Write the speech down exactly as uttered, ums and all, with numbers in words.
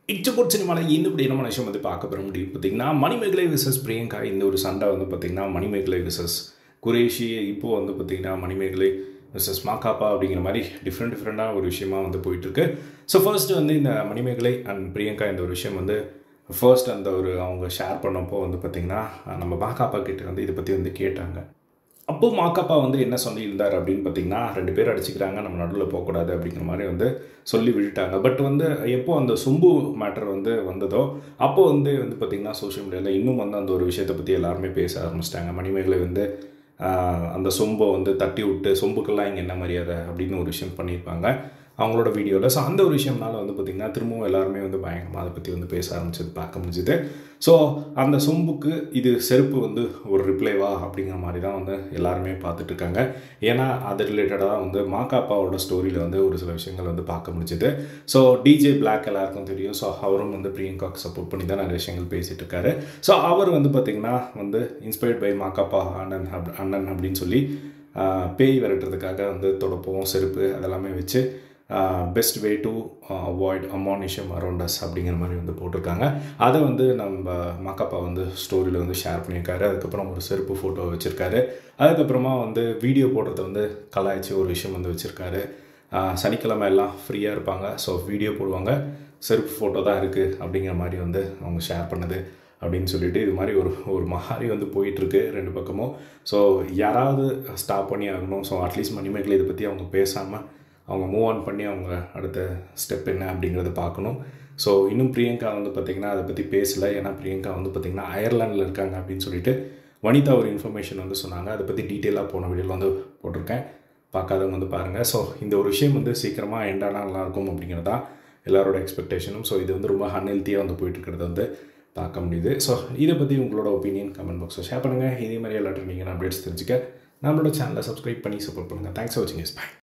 இச்சபோட் சினிமாவில் இந்த இப்படி என்ன விஷயம் வந்து பார்க்க பெற முடியும் பார்த்தீங்கன்னா, மணிமேகலை விசஸ் பிரியங்கா இந்த ஒரு சண்டை வந்து பார்த்திங்கன்னா, மணிமேகலை விசஸ் குரேஷி, இப்போது வந்து பார்த்திங்கன்னா மணிமேகலை விசஸ் மாகாப்பா அப்படிங்கிற மாதிரி டிஃப்ரெண்ட் டிஃப்ரெண்ட்டான ஒரு விஷயமா வந்து போயிட்டுருக்கு. ஸோ ஃபர்ஸ்ட் வந்து இந்த மணிமேகலை அண்ட் பிரியங்கா இந்த ஒரு விஷயம் வந்து ஃபர்ஸ்ட் அந்த ஒரு அவங்க ஷேர் பண்ணப்போ வந்து பார்த்திங்கன்னா, நம்ம மாகாப்பா கிட்ட வந்து இதை பற்றி வந்து கேட்டாங்க. அப்போது மாகாப்பா வந்து என்ன சொல்லியிருந்தார் அப்படின்னு பார்த்தீங்கன்னா, ரெண்டு பேர் அடிச்சுக்கிறாங்க, நம்ம நடுவில் போகக்கூடாது அப்படிங்கிற மாதிரி வந்து சொல்லி விட்டுட்டாங்க. பட் வந்து எப்போ அந்த சொம்பு மேட்டர் வந்து வந்ததோ அப்போ வந்து வந்து பார்த்திங்கன்னா சோஷியல் மீடியாவில் இன்னும் வந்து அந்த ஒரு விஷயத்தை பற்றி எல்லாருமே பேச ஆரம்பிச்சிட்டாங்க. மணிமேகலை வந்து அந்த சொம்பை வந்து தட்டி விட்டு சொம்புக்கெல்லாம் இங்கே என்ன மரியாதை அப்படின்னு ஒரு விஷயம் பண்ணியிருப்பாங்க அவங்களோட வீடியோவில். ஸோ அந்த ஒரு விஷயம்னால வந்து பார்த்திங்கன்னா திரும்பவும் எல்லாருமே வந்து பயங்கரமாக அதை பற்றி வந்து பேச ஆரம்பிச்சது பார்க்க முடிஞ்சுது. ஸோ அந்த சொம்புக்கு இது செருப்பு வந்து ஒரு ரிப்ளைவா அப்படிங்கிற மாதிரி தான் வந்து எல்லாருமே பார்த்துட்ருக்காங்க. ஏன்னா அது ரிலேட்டடாக வந்து மாகாப்பாவோட ஸ்டோரியில் வந்து ஒரு சில விஷயங்கள் வந்து பார்க்க முடிஞ்சுது. ஸோ டிஜே பிளாக் எல்லாருக்கும் தெரியும். ஸோ அவரும் வந்து பிரியங்காவுக்கு சப்போர்ட் பண்ணி தான் நிறைய விஷயங்கள் பேசிகிட்டு இருக்காரு. ஸோ அவர் வந்து பார்த்திங்கன்னா வந்து இன்ஸ்பயர்ட் பை மாகாப்பா அண்ணன் அப் அண்ணன் அப்படின்னு சொல்லி பேய் விரட்டுறதுக்காக வந்து தொடப்போம் செருப்பு அதெல்லாமே வச்சு பெஸ்ட் வே டு அவாய்ட் அமானிஷம் அரௌண்ட் அஸ் அப்படிங்கிற மாதிரி வந்து போட்டிருக்காங்க. அதை வந்து நம்ம மாகாப்பா வந்து ஸ்டோரியில் வந்து ஷேர் பண்ணியிருக்காரு. அதுக்கப்புறம் ஒரு செருப்பு ஃபோட்டோ வச்சுருக்காரு. அதுக்கப்புறமா வந்து வீடியோ போடுறத வந்து கலாய்ச்சி ஒரு விஷயம் வந்து வச்சுருக்காரு. சனிக்கிழமை எல்லாம் ஃப்ரீயாக இருப்பாங்க, ஸோ வீடியோ போடுவாங்க, செருப்பு ஃபோட்டோ தான் இருக்குது அப்படிங்கிற மாதிரி வந்து அவங்க ஷேர் பண்ணது அப்படின்னு சொல்லிட்டு இது மாதிரி ஒரு ஒரு மாதிரி வந்து போயிட்டுருக்கு ரெண்டு பக்கமும். ஸோ யாராவது ஸ்டாப் பண்ணி ஆகணும். ஸோ அட்லீஸ்ட் மணிமேகலை இதை பற்றி அவங்க பேசாமல் அவங்க மூவ் ஆன் பண்ணி அவங்க அடுத்த ஸ்டெப் என்ன அப்படிங்கிறத பார்க்கணும். ஸோ இன்னும் பிரியங்கா வந்து பார்த்திங்கன்னா அதை பற்றி பேசலை. ஏன்னா பிரியங்கா வந்து பார்த்திங்கன்னா அயர்லாண்டில் இருக்காங்க அப்படின்னு சொல்லிட்டு வனிதா ஒரு இன்ஃபர்மேஷன் வந்து சொன்னாங்க. அதை பற்றி டீட்டெயிலாக போன வீடியோவில் வந்து போட்டிருக்கேன், பார்க்காதவங்க வந்து பாருங்கள். ஸோ இந்த ஒரு விஷயம் வந்து சீக்கிரமாக எண்டானா நல்லாயிருக்கும் அப்படிங்கிறது தான் எல்லாரோட எக்ஸ்பெக்டேஷனும். ஸோ இது வந்து ரொம்ப அன்ஹெல்த்தியாக வந்து போயிட்டுருக்கிறத வந்து பார்க்க முடியுது. ஸோ இதை பற்றி உங்களோட ஒப்பீனியன் கமெண்ட் பாக்ஸில் ஷேர் பண்ணுங்கள். இதே மாதிரி எல்லா ட்ரெண்டிங்கான அப்டேட்ஸ் தெரிஞ்சுக்க நம்மளோட சேனலை சப்ஸ்கிரைப் பண்ணி சப்போர்ட் பண்ணுங்கள். தேங்க்ஸ் ஃபார் வாட்சிங். Yes by.